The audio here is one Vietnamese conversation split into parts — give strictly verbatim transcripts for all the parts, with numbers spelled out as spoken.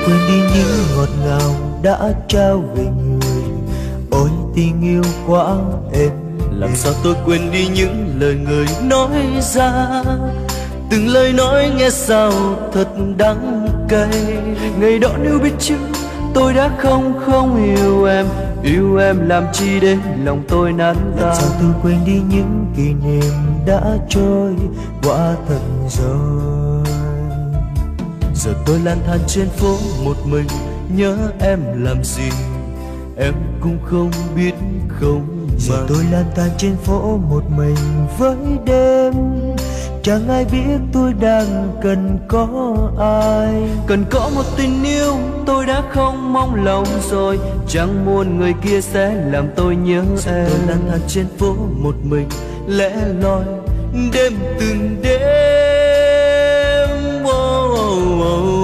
quên đi những ngọt ngào đã trao về người. Ôi tình yêu quá êm, làm sao tôi quên đi những lời người nói ra, từng lời nói nghe sao thật đắng cay. Ngày đó nếu biết trước tôi đã không không yêu em, yêu em làm chi để lòng tôi nát tan. làm sao tôi quên đi những kỷ niệm đã trôi qua thật rồi. Giờ tôi lang thang trên phố một mình, nhớ em làm gì em cũng không biết không mà. Giờ tôi lang thang trên phố một mình với đêm, chẳng ai biết tôi đang cần có ai. Cần có một tình yêu tôi đã không mong lòng rồi, chẳng muốn người kia sẽ làm tôi nhớ Giờ em. tôi lang thang trên phố một mình lẻ loi đêm từng đêm. Oh, oh, oh,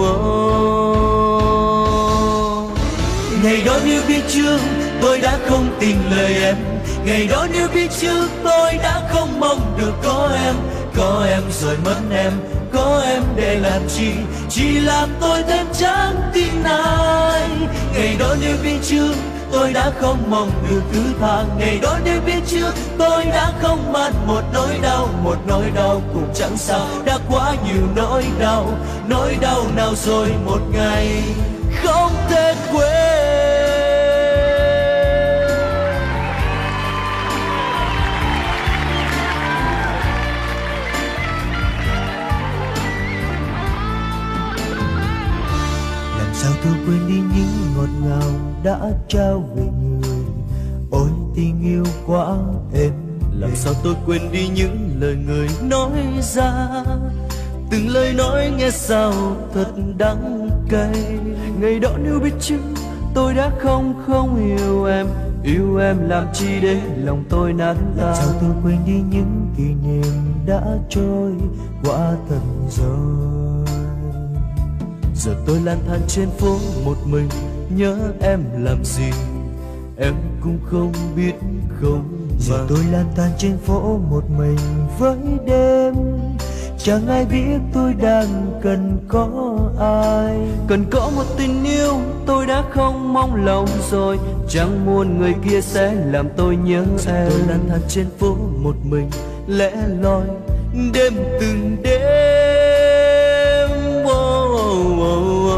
oh. Ngày đó nếu biết trước tôi đã không tin lời em, ngày đó nếu biết trước tôi đã không mong được có em. Có em rồi mất em, có em để làm chi, chỉ làm tôi thêm chẳng tin ai. Ngày đó nếu biết trước tôi đã không mong được thứ tha, ngày đó nếu biết trước tôi đã không mang một nỗi đau, một nỗi đau cũng chẳng sao. Đã quá nhiều nỗi đau, nỗi đau nào rồi một ngày không thể quên. Làm sao tôi quên đi những ngọt ngào đã trao về người. Ôi tình yêu quá êm, làm sao tôi quên đi những lời người nói ra, từng lời nói nghe sao thật đắng cay. Ngày đó nếu biết trước tôi đã không không yêu em, yêu em làm chi để lòng tôi nát làm sao tan. tôi quên đi những kỷ niệm đã trôi qua thật rồi. Giờ tôi lang thang trên phố một mình, nhớ em làm gì em cũng không biết không Giờ mà. tôi lang thang trên phố một mình với đêm, chẳng ai biết tôi đang cần có ai. Cần có một tình yêu tôi đã không mong lòng rồi, chẳng muốn người kia sẽ làm tôi nhớ Giờ em. tôi lang thang trên phố một mình lẻ loi đêm từng đêm. Oh, oh, oh,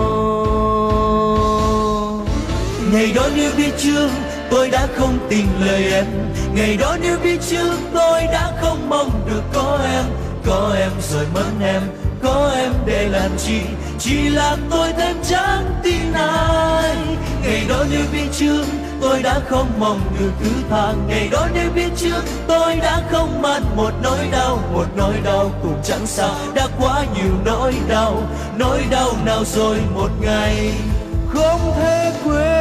oh. Ngày đó nếu biết trước tôi đã không tin lời em, ngày đó nếu biết trước tôi đã không mong được có em. Có em rồi mất em, có em để làm chi, chỉ làm tôi thêm chẳng tin ai. Ngày đó nếu biết trước tôi đã không mong được thứ tha, ngày đó nếu biết trước tôi đã không mang một nỗi đau, một nỗi đau cũng chẳng sao. Đã quá nhiều nỗi đau, nỗi đau nào rồi một ngày không thể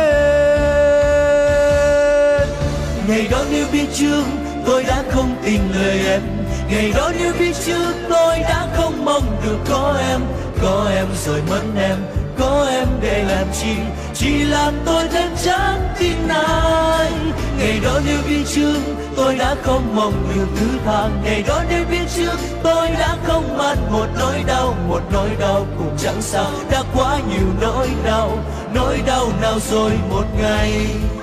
quên. Ngày đó nếu biết trước tôi đã không tin lời em, ngày đó nếu biết trước tôi đã không mong được có em. Có em rồi mất em, có em để làm chi, chỉ làm tôi thêm chẳng tin ai. Ngày đó nếu biết trước tôi đã không mong được thứ tha, ngày đó nếu biết trước tôi đã không mang một nỗi đau, một nỗi đau cũng chẳng sao. Đã quá nhiều nỗi đau, nỗi đau nào rồi một ngày